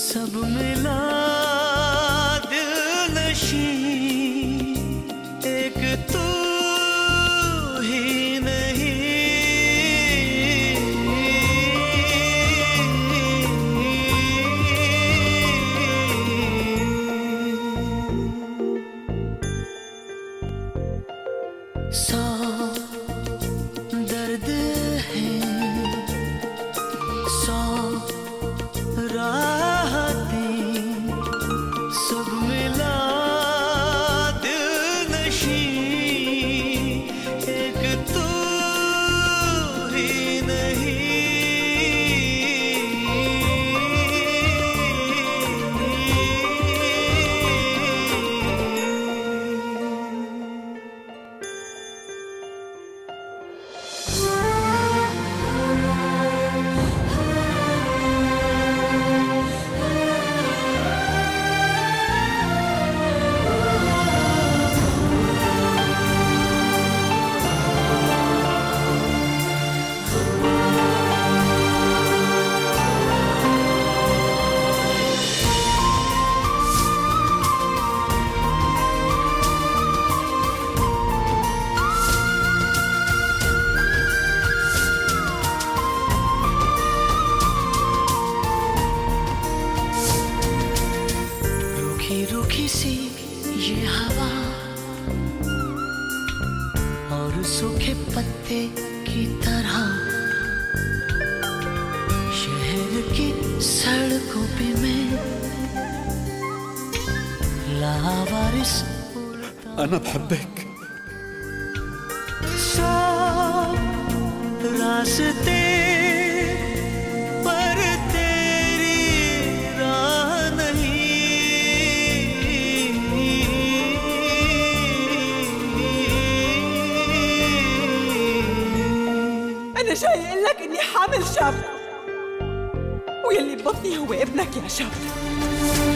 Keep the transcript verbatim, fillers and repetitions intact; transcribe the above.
सब मिला दिल नशी, एक तू ही नहीं। सौ दर्द है, सौ राहतें, सब मिला दिल नशी, एक तू ही नहीं। रूखी सी ये हवा और सूखे पत्ते की तरह शहर की सड़कों पे मैं लावारिस أنا بحبك. सौ रास्ते पर तेरी राह नहीं। أنا جاي أقول لك إني حامل شاب، ويلي ببطني هو ابنك يا شاب.